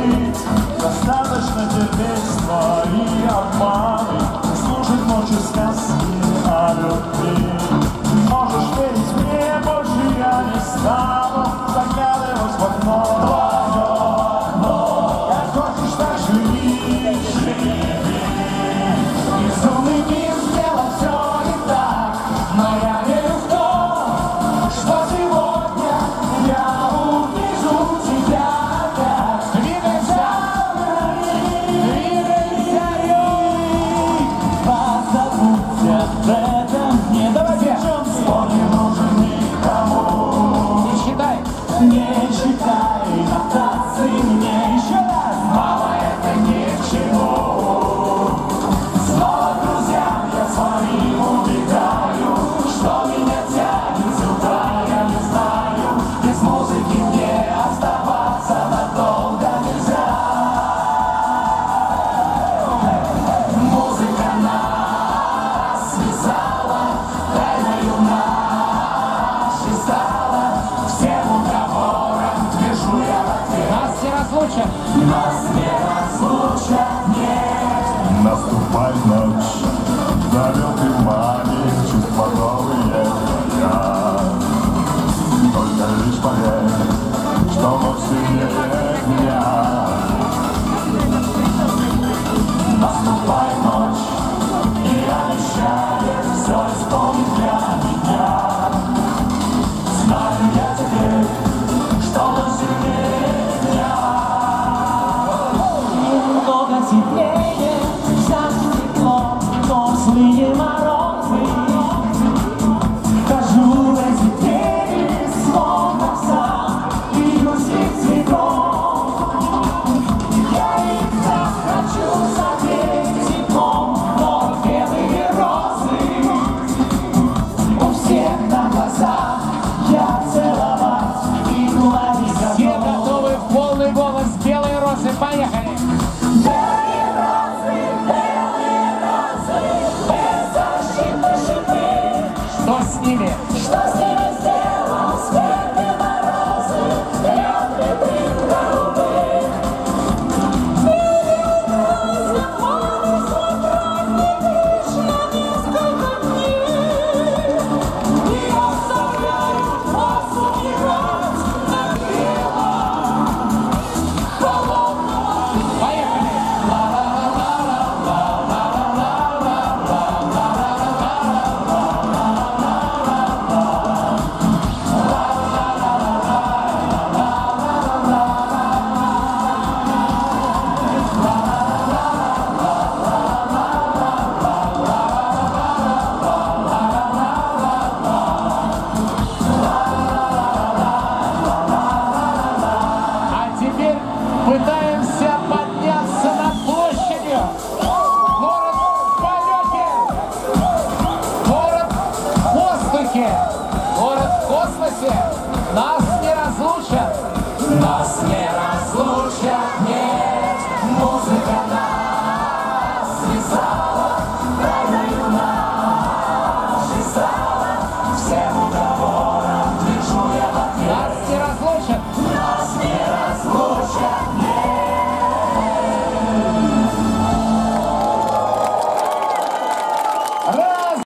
жить. Достаточно терпеть твои обманы, слушать ночью сказки о любви. Можешь верить мне, больше я не стану заглядывать в окно твое. Как хочешь, так живи, живи. Безумный мир сделал все не так, но я верю в то, что сегодня я увижу тебя опять. Двигайся, двигайся, позабудь об этом, не давайте. Он не нужен никому. Не считай, не считай нотации мне еще раз. Мама, это ни к чему. Снова друзьям я своим убегаю, что меня тянет сюда, я не знаю. Без музыки мне оставаться надолго нельзя. Музыка нас связала, тайною нашей стала. Всем уговором движу я в ответ. Нас не разлучат. Нас не разлучат, нет. Наступай ночь, зовет и манит чувства новые твоя. Только лишь поверь, что ночь сильнее дня. Наступай ночь, и обещаешь все исполнить для меня. Знаю я теперь, что ночь сильнее дня. Немного теплее, сейчас тепло, но злые морозы. Хожу в эти двери, словно сам, бьюсь из цветов. Я их так хочу согреть теплом, но белые розы у всех на глазах я целовать и гладить готов. Все готовы в полный голос белые розы, поехали! Белые розы, беззащитные шипы. Что с ними? Что с ними сделал свет морозы? Лед летит голубых. Белые розы, полностью продлились на несколько дней. Не оставляют вас умирать на белом холодном. Поехали! А теперь пытаемся подняться над площадью. Город в полете. Город в воздухе. Город в космосе. Нас не разлучат. Нас не разлучат.